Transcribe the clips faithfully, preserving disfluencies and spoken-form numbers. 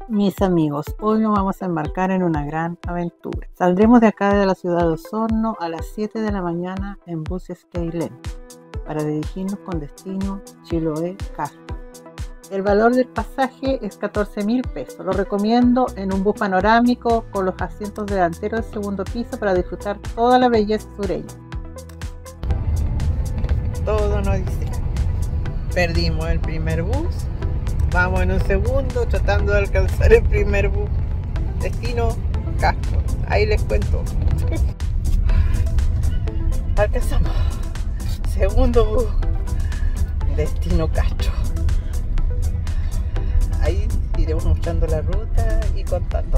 Mis amigos, hoy nos vamos a embarcar en una gran aventura. Saldremos de acá de la ciudad de Osorno a las siete de la mañana en buses KEILEN para dirigirnos con destino Chiloé, Castro. El valor del pasaje es catorce mil pesos. Lo recomiendo en un bus panorámico con los asientos delanteros del segundo piso para disfrutar toda la belleza sureña. Todo nos dice. Perdimos el primer bus. Vamos en un segundo tratando de alcanzar el primer bus. Destino Castro. Ahí les cuento. Alcanzamos. Segundo bus. Destino Castro. Ahí iremos mostrando la ruta y contando.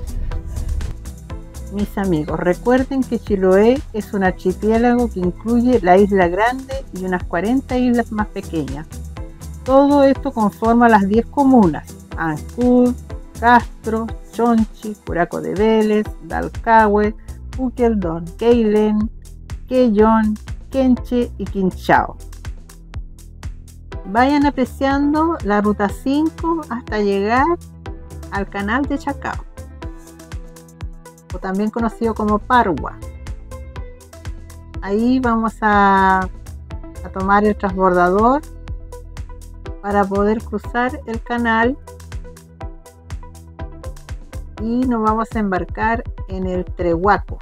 Mis amigos, recuerden que Chiloé es un archipiélago que incluye la Isla Grande y unas cuarenta islas más pequeñas. Todo esto conforma las diez comunas: Ancud, Castro, Chonchi, Curaco de Vélez, Dalcahue, Puqueldón, KEILEN, Quellón, Quenche y Quinchao. Vayan apreciando la ruta cinco hasta llegar al canal de Chacao, o también conocido como Parwa. Ahí vamos a, a tomar el transbordador para poder cruzar el canal y nos vamos a embarcar en el Trehuaco.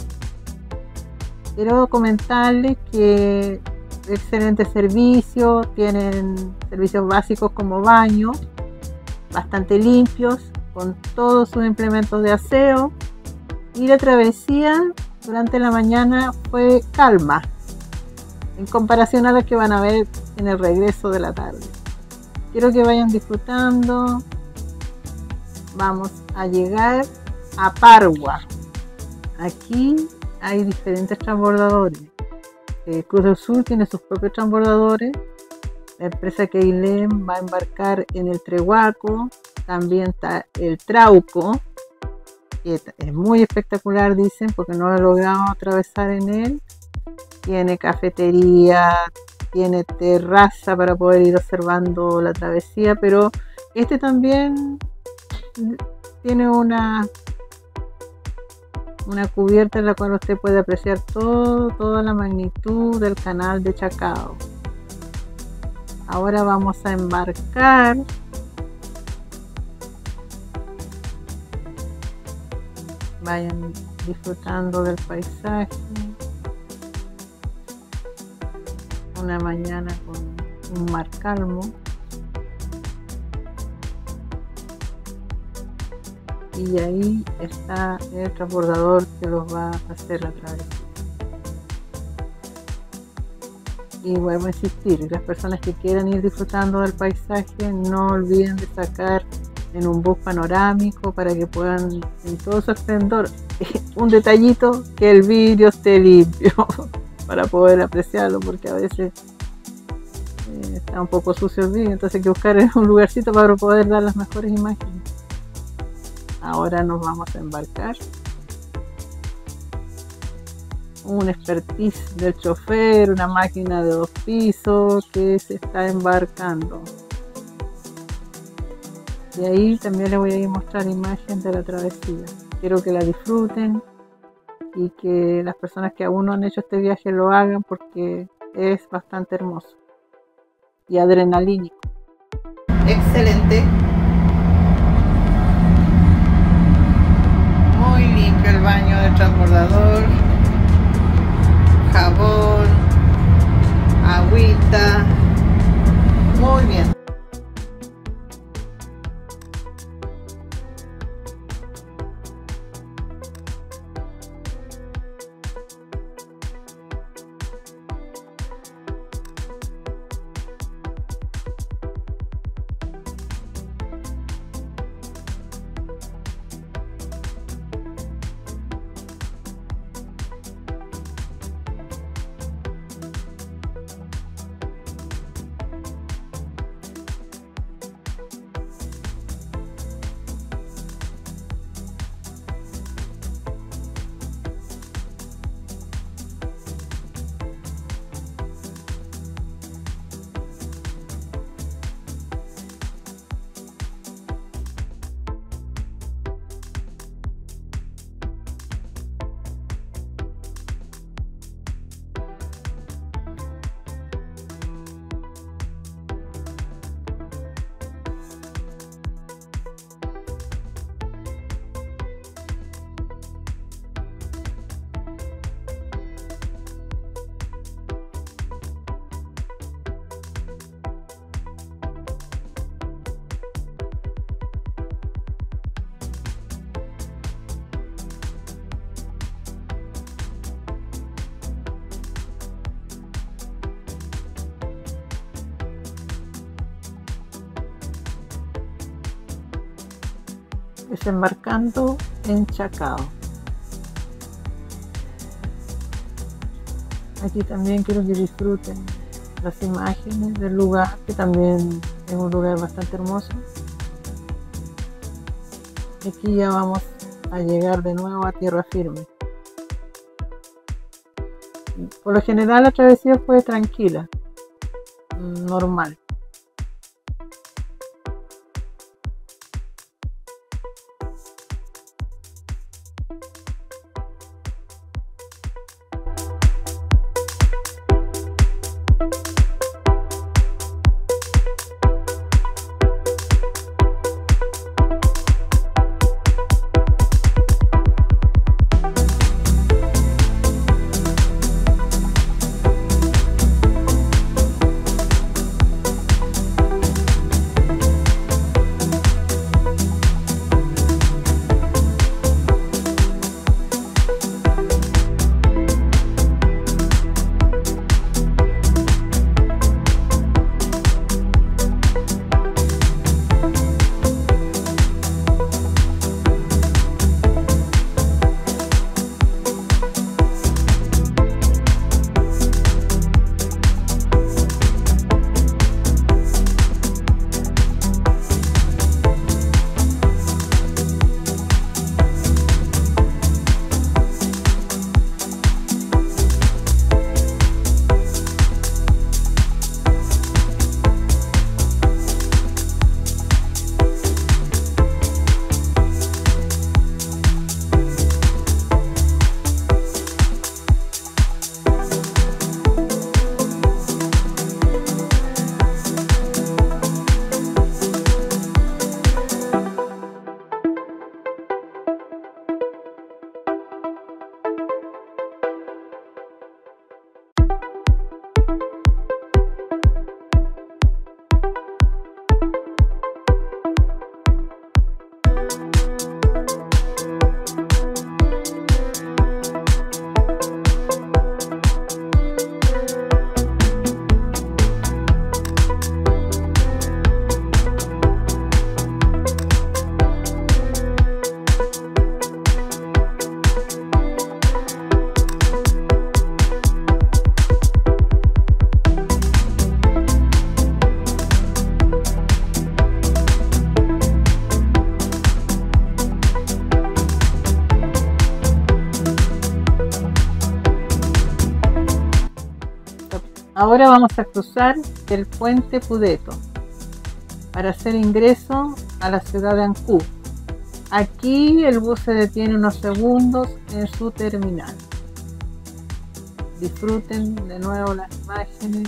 Quiero comentarles que excelente servicio, tienen servicios básicos como baño, bastante limpios, con todos sus implementos de aseo, y la travesía durante la mañana fue calma en comparación a la que van a ver en el regreso de la tarde. Quiero que vayan disfrutando. Vamos a llegar a Parwa. Aquí hay diferentes transbordadores. Eh, Cruz del Sur tiene sus propios transbordadores. La empresa KEILEN va a embarcar en el Trehuaco. También está el Trauco, que es muy espectacular, dicen, porque no he logrado atravesar en él. Tiene cafetería, tiene terraza para poder ir observando la travesía, pero este también tiene una una cubierta en la cual usted puede apreciar todo, toda la magnitud del canal de Chacao. Ahora vamos a embarcar. Vayan disfrutando del paisaje. Una mañana con un mar calmo. Y ahí está el transbordador que los va a hacer la travesía. Y vuelvo a insistir, las personas que quieran ir disfrutando del paisaje, no olviden de sacar en un bus panorámico para que puedan, en todo su esplendor, un detallito, que el vidrio esté limpio para poder apreciarlo, porque a veces eh, está un poco sucio el vidrio, entonces hay que buscar un lugarcito para poder dar las mejores imágenes. Ahora nos vamos a embarcar. Un expertise del chofer, una máquina de dos pisos que se está embarcando. Y ahí también les voy a ir a mostrar imágenes de la travesía. Quiero que la disfruten y que las personas que aún no han hecho este viaje lo hagan, porque es bastante hermoso y adrenalínico. Excelente. Muy limpio el baño del transbordador. Jabón, agüita. Muy bien. desembarcando en Chacao. Aquí también quiero que disfruten las imágenes del lugar, que también es un lugar bastante hermoso. Y aquí ya vamos a llegar de nuevo a tierra firme. Por lo general la travesía fue tranquila, normal. Ahora vamos a cruzar el puente Pudeto para hacer ingreso a la ciudad de Ancud. Aquí el bus se detiene unos segundos en su terminal. Disfruten de nuevo las imágenes.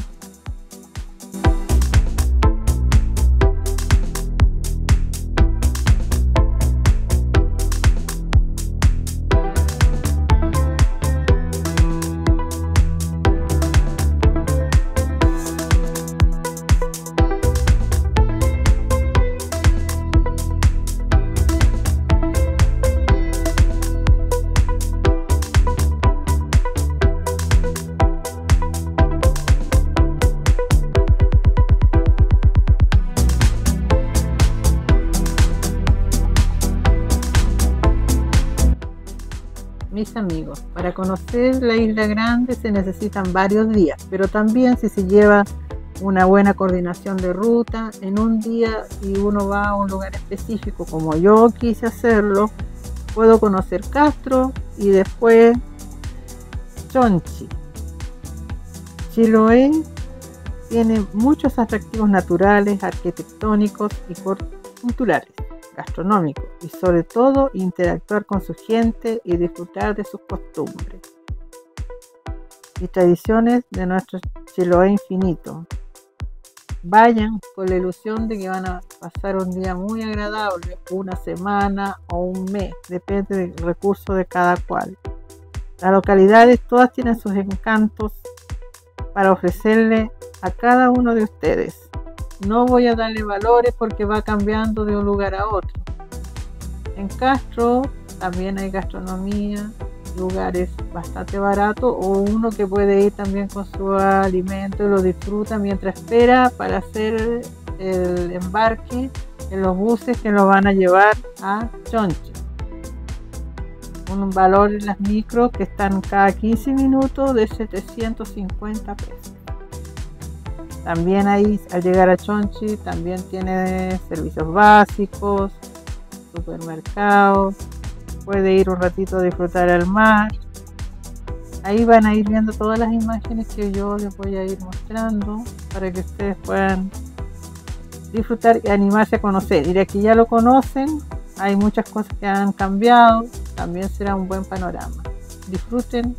Mis amigos, para conocer la Isla Grande se necesitan varios días, pero también si se lleva una buena coordinación de ruta, en un día si uno va a un lugar específico como yo quise hacerlo, puedo conocer Castro y después Chonchi. Chiloé tiene muchos atractivos naturales, arquitectónicos y culturales, gastronómicos y sobre todo interactuar con su gente y disfrutar de sus costumbres y tradiciones de nuestro Chiloé infinito. Vayan con la ilusión de que van a pasar un día muy agradable, una semana o un mes, depende del recurso de cada cual. Las localidades todas tienen sus encantos para ofrecerle a cada uno de ustedes. No voy a darle valores porque va cambiando de un lugar a otro. En Castro también hay gastronomía, lugares bastante baratos o uno que puede ir también con su alimento y lo disfruta mientras espera para hacer el embarque en los buses que nos van a llevar a Chonchi. Un valor en las micros que están cada quince minutos de setecientos cincuenta pesos. También ahí, al llegar a Chonchi, también tiene servicios básicos, supermercados, puede ir un ratito a disfrutar al mar. Ahí van a ir viendo todas las imágenes que yo les voy a ir mostrando para que ustedes puedan disfrutar y animarse a conocer. Y de aquí ya lo conocen, hay muchas cosas que han cambiado, también será un buen panorama. Disfruten.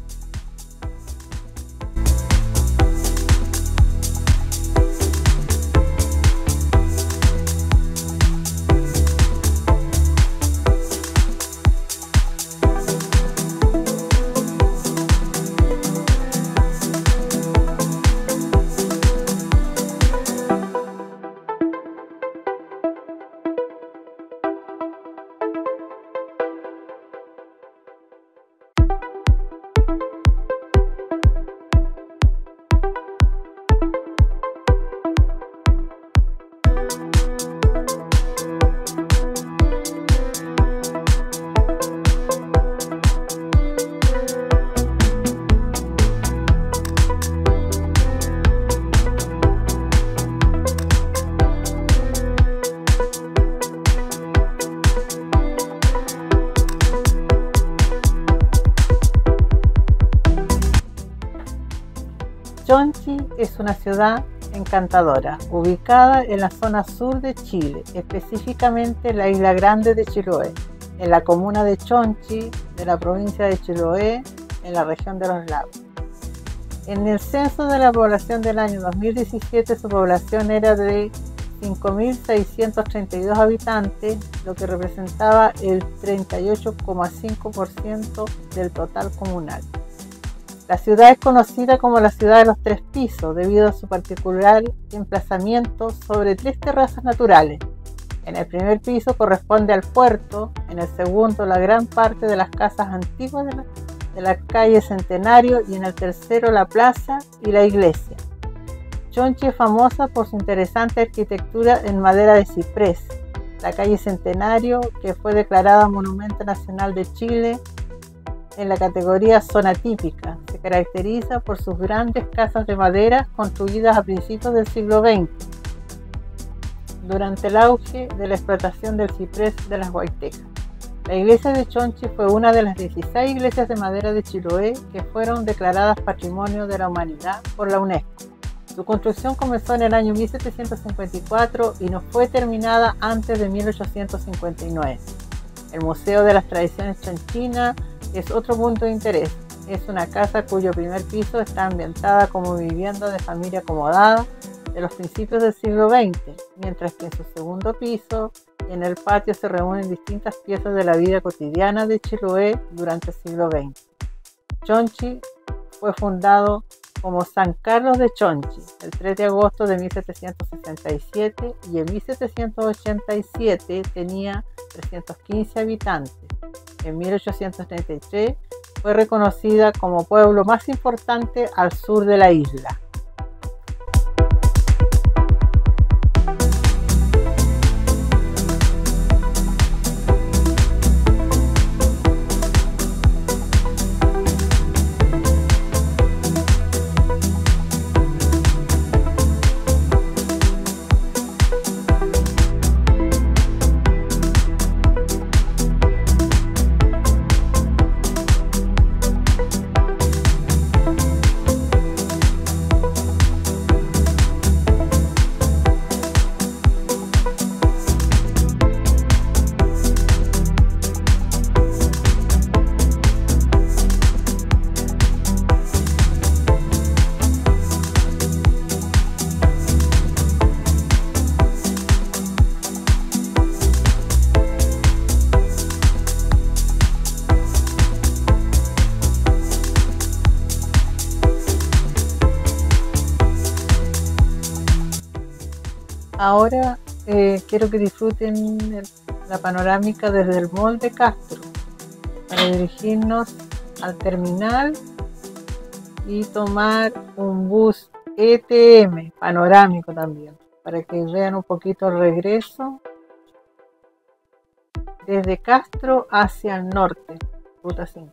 Chonchi es una ciudad encantadora, ubicada en la zona sur de Chile, específicamente en la isla grande de Chiloé, en la comuna de Chonchi, de la provincia de Chiloé, en la región de los lagos. En el censo de la población del año dos mil diecisiete, su población era de cinco mil seiscientos treinta y dos habitantes, lo que representaba el treinta y ocho coma cinco por ciento del total comunal. La ciudad es conocida como la ciudad de los tres pisos debido a su particular emplazamiento sobre tres terrazas naturales. En el primer piso corresponde al puerto, en el segundo la gran parte de las casas antiguas de la, de la calle Centenario y en el tercero la plaza y la iglesia. Chonchi es famosa por su interesante arquitectura en madera de ciprés. La calle Centenario, que fue declarada Monumento Nacional de Chile en la categoría Zona Típica, se caracteriza por sus grandes casas de madera construidas a principios del siglo veinte, durante el auge de la explotación del ciprés de las Huaytecas. La iglesia de Chonchi fue una de las dieciséis iglesias de madera de Chiloé que fueron declaradas Patrimonio de la Humanidad por la UNESCO. Su construcción comenzó en el año mil setecientos cincuenta y cuatro y no fue terminada antes de mil ochocientos cincuenta y nueve. El Museo de las Tradiciones Chonchinas es otro punto de interés. Es una casa cuyo primer piso está ambientada como vivienda de familia acomodada de los principios del siglo veinte, mientras que en su segundo piso y en el patio se reúnen distintas piezas de la vida cotidiana de Chiloé durante el siglo veinte. Chonchi fue fundado como San Carlos de Chonchi el tres de agosto de mil setecientos sesenta y siete y en mil setecientos ochenta y siete tenía trescientos quince habitantes. En mil ochocientos treinta y tres fue reconocida como pueblo más importante al sur de la isla. Ahora eh, quiero que disfruten el, la panorámica desde el Mall de Castro para dirigirnos al terminal y tomar un bus E T M panorámico también para que vean un poquito el regreso desde Castro hacia el norte, ruta cinco.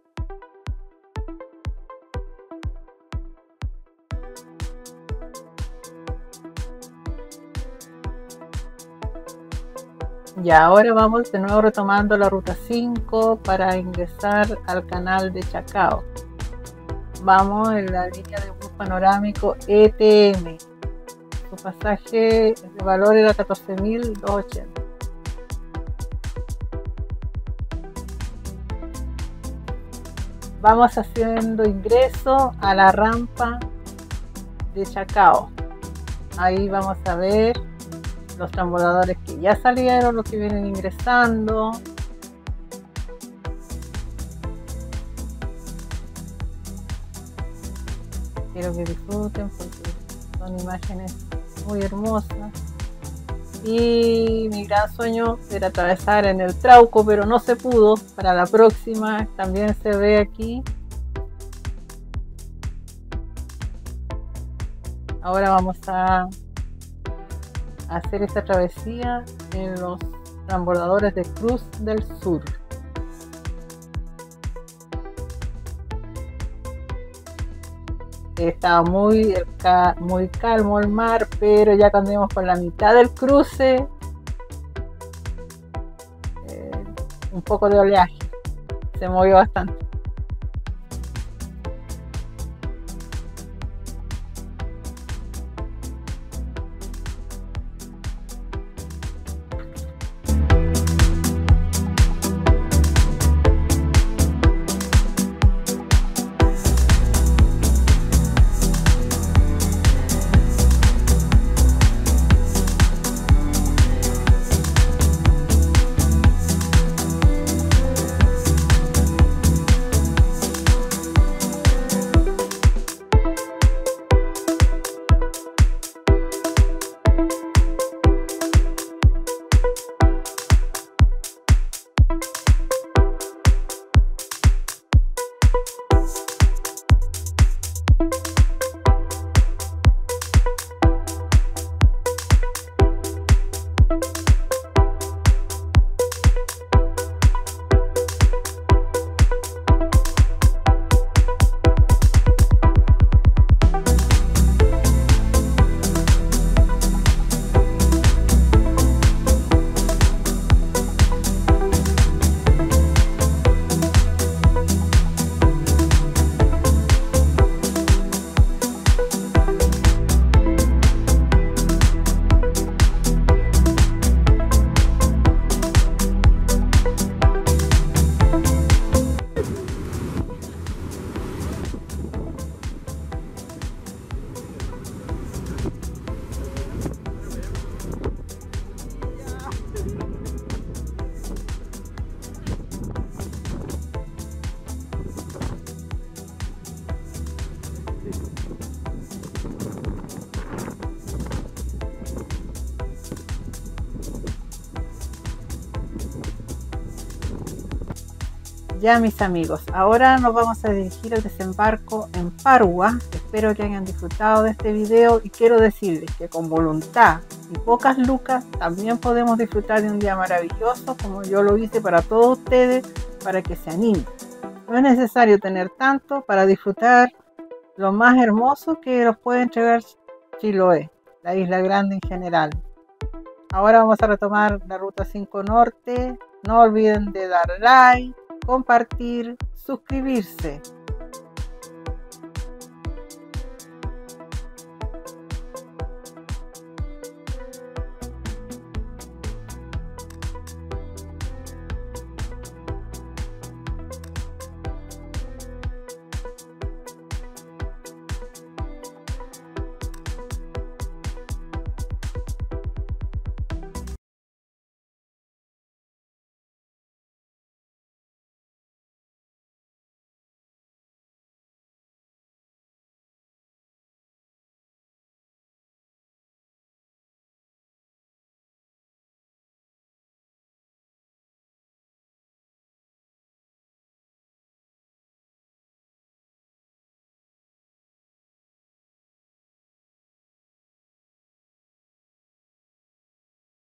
Y ahora vamos de nuevo retomando la ruta cinco para ingresar al canal de Chacao. Vamos en la línea de bus panorámico E T M. Su pasaje de valor era catorce mil doscientos ochenta. Vamos haciendo ingreso a la rampa de Chacao. Ahí vamos a ver los transbordadores que ya salieron, los que vienen ingresando. Quiero que disfruten porque son imágenes muy hermosas. Y mi gran sueño era atravesar en el Trauco, pero no se pudo. Para la próxima también se ve aquí. Ahora vamos a hacer esta travesía en los transbordadores de Cruz del Sur. Estaba muy, muy calmo el mar, pero ya cuando íbamos por la mitad del cruce, eh, un poco de oleaje, se movió bastante. Ya, mis amigos, ahora nos vamos a dirigir al desembarco en Parua. Espero que hayan disfrutado de este video y quiero decirles que con voluntad y pocas lucas también podemos disfrutar de un día maravilloso, como yo lo hice para todos ustedes, para que se animen. No es necesario tener tanto para disfrutar lo más hermoso que nos puede entregar Chiloé, la Isla Grande en general. Ahora vamos a retomar la ruta cinco Norte. No olviden de dar like, compartir, suscribirse.